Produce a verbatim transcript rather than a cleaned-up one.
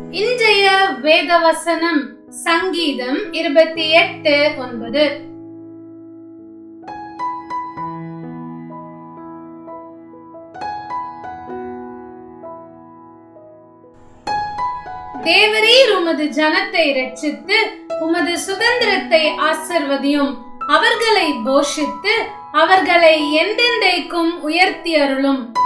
இன்றைய வேதவசனம் சங்கீதம் இருபத்தி எட்டு ஒன்பது. தேவரீர் உமது ஜனத்தை இரட்சித்து உமது சுதந்திரத்தை ஆசீர்வதியும். அவர்களை போஷித்து அவர்களை என்றென்றைக்கும் உயர்த்தி அருளும்.